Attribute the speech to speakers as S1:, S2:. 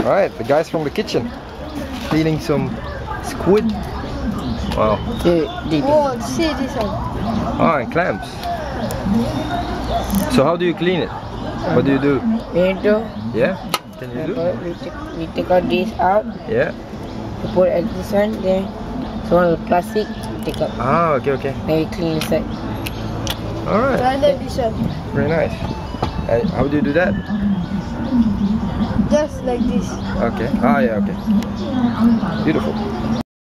S1: Alright, the guys from the kitchen cleaning some squid. Wow.
S2: Oh, see this one.
S1: Ah, and clams. So how do you clean it? What do you do? Yeah? Can you do?
S3: We take out this out.
S1: Yeah.
S3: We put at this one, then so one with plastic, take out.
S1: Ah, okay, okay.
S3: Then we clean inside.
S1: Alright.
S2: I like this one.
S1: Very nice. How do you do that?
S2: Just like this.
S1: Okay. Ah, yeah, okay. Beautiful.